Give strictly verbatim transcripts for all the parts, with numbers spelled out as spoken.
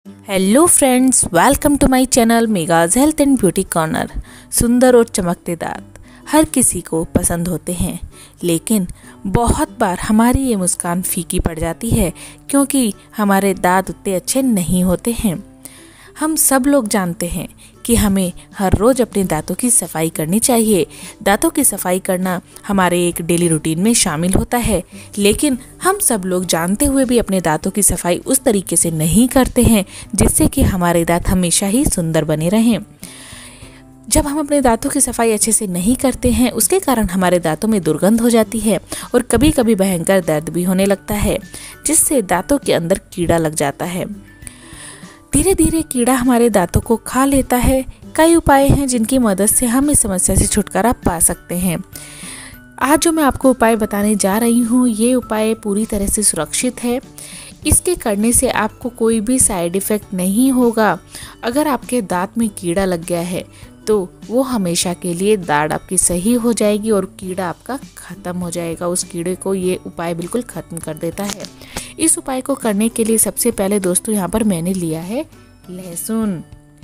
Hello friends, welcome to my channel Megha's health and beauty corner. सुंदर और चमकते दांत हर किसी को पसंद होते हैं, लेकिन बहुत बार हमारी ये मुस्कान फीकी पड़ जाती है क्योंकि हमारे दांत उतने अच्छे नहीं होते हैं। हम सब लोग जानते हैं कि हमें हर रोज़ अपने दांतों की सफाई करनी चाहिए। दांतों की सफाई करना हमारे एक डेली रूटीन में शामिल होता है, लेकिन हम सब लोग जानते हुए भी अपने दांतों की सफाई उस तरीके से नहीं करते हैं जिससे कि हमारे दांत हमेशा ही सुंदर बने रहें। जब हम अपने दांतों की सफाई अच्छे से नहीं करते हैं, उसके कारण हमारे दांतों में दुर्गंध हो जाती है और कभी कभी भयंकर दर्द भी होने लगता है, जिससे दांतों के अंदर कीड़ा लग जाता है। धीरे धीरे कीड़ा हमारे दांतों को खा लेता है। कई उपाय हैं जिनकी मदद से हम इस समस्या से छुटकारा पा सकते हैं। आज जो मैं आपको उपाय बताने जा रही हूँ, ये उपाय पूरी तरह से सुरक्षित है। इसके करने से आपको कोई भी साइड इफ़ेक्ट नहीं होगा। अगर आपके दांत में कीड़ा लग गया है तो वो हमेशा के लिए दाढ़ आपकी सही हो जाएगी और कीड़ा आपका ख़त्म हो जाएगा। उस कीड़े को ये उपाय बिल्कुल ख़त्म कर देता है। इस उपाय को करने के लिए सबसे पहले दोस्तों यहाँ पर मैंने लिया है लहसुन।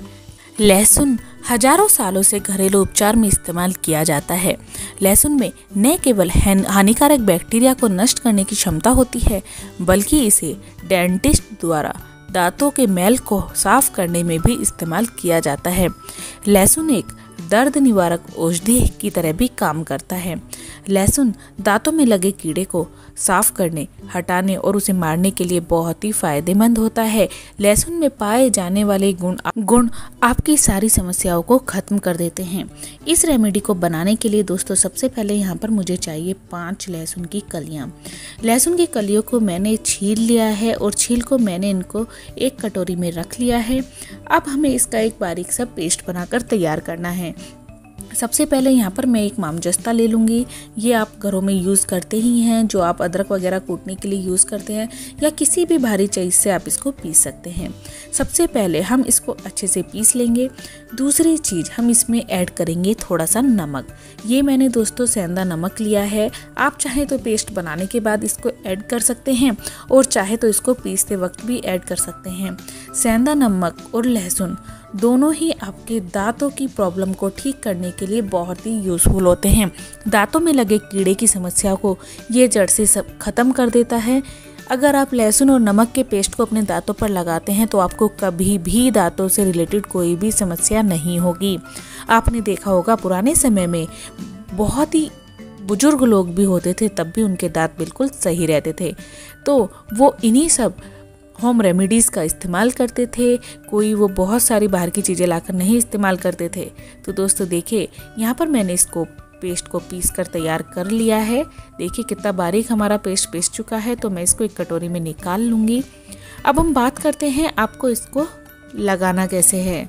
लहसुन हजारों सालों से घरेलू उपचार में इस्तेमाल किया जाता है। लहसुन में न केवल हानिकारक बैक्टीरिया को नष्ट करने की क्षमता होती है, बल्कि इसे डेंटिस्ट द्वारा दांतों के मैल को साफ करने में भी इस्तेमाल किया जाता है। लहसुन एक दर्द निवारक औषधि की तरह भी काम करता है। लहसुन दांतों में लगे कीड़े को साफ करने, हटाने और उसे मारने के लिए बहुत ही फायदेमंद होता है। लहसुन में पाए जाने वाले गुण गुण आपकी सारी समस्याओं को खत्म कर देते हैं। इस रेमेडी को बनाने के लिए दोस्तों सबसे पहले यहाँ पर मुझे चाहिए पाँच लहसुन की कलियाँ। लहसुन की कलियों को मैंने छील लिया है और छील को मैंने इनको एक कटोरी में रख लिया है। अब हमें इसका एक बारीक सा पेस्ट बनाकर तैयार करना है। सबसे पहले यहाँ पर मैं एक मामजस्ता ले लूँगी। ये आप घरों में यूज़ करते ही हैं, जो आप अदरक वगैरह कूटने के लिए यूज़ करते हैं, या किसी भी भारी चीज़ से आप इसको पीस सकते हैं। सबसे पहले हम इसको अच्छे से पीस लेंगे। दूसरी चीज़, हम इसमें ऐड करेंगे थोड़ा सा नमक। ये मैंने दोस्तों सेंधा नमक लिया है। आप चाहे तो पेस्ट बनाने के बाद इसको ऐड कर सकते हैं और चाहे तो इसको पीसते वक्त भी ऐड कर सकते हैं। सेंधा नमक और लहसुन दोनों ही आपके दांतों की प्रॉब्लम को ठीक करने के लिए बहुत ही यूज़फुल होते हैं। दांतों में लगे कीड़े की समस्या को ये जड़ से सब खत्म कर देता है। अगर आप लहसुन और नमक के पेस्ट को अपने दांतों पर लगाते हैं तो आपको कभी भी दांतों से रिलेटेड कोई भी समस्या नहीं होगी। आपने देखा होगा पुराने समय में बहुत ही बुजुर्ग लोग भी होते थे, तब भी उनके दांत बिल्कुल सही रहते थे। तो वो इन्हीं सब होम रेमेडीज़ का इस्तेमाल करते थे। कोई वो बहुत सारी बाहर की चीज़ें लाकर नहीं इस्तेमाल करते थे। तो दोस्तों देखिए, यहाँ पर मैंने इसको पेस्ट को पीस कर तैयार कर लिया है। देखिए कितना बारीक हमारा पेस्ट पीस चुका है। तो मैं इसको एक कटोरी में निकाल लूँगी। अब हम बात करते हैं आपको इसको लगाना कैसे है।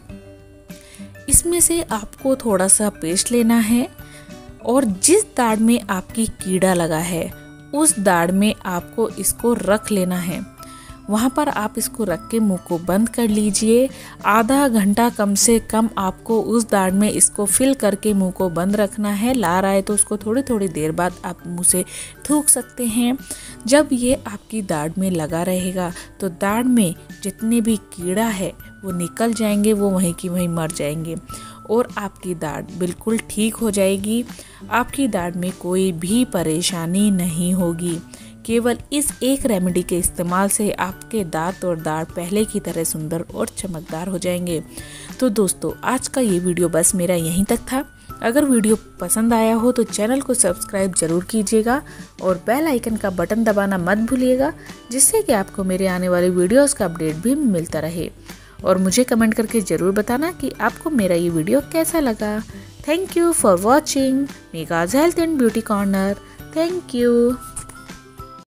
इसमें से आपको थोड़ा सा पेस्ट लेना है और जिस दाढ़ में आपकी कीड़ा लगा है उस दाढ़ में आपको इसको रख लेना है। वहाँ पर आप इसको रख के मुंह को बंद कर लीजिए। आधा घंटा कम से कम आपको उस दाढ़ में इसको फिल करके मुंह को बंद रखना है। ला रहा है तो उसको थोड़ी थोड़ी देर बाद आप मुंह से थूक सकते हैं। जब ये आपकी दाढ़ में लगा रहेगा तो दाढ़ में जितने भी कीड़ा है वो निकल जाएंगे, वो वहीं की वहीं मर जाएंगे और आपकी दाढ़ बिल्कुल ठीक हो जाएगी। आपकी दाढ़ में कोई भी परेशानी नहीं होगी। केवल इस एक रेमेडी के इस्तेमाल से आपके दांत और दाढ़ पहले की तरह सुंदर और चमकदार हो जाएंगे। तो दोस्तों आज का ये वीडियो बस मेरा यहीं तक था। अगर वीडियो पसंद आया हो तो चैनल को सब्सक्राइब जरूर कीजिएगा और बेल आइकन का बटन दबाना मत भूलिएगा, जिससे कि आपको मेरे आने वाले वीडियोस का अपडेट भी मिलता रहे। और मुझे कमेंट करके ज़रूर बताना कि आपको मेरा ये वीडियो कैसा लगा। Thank you for watching Megha's health and beauty corner. Thank you.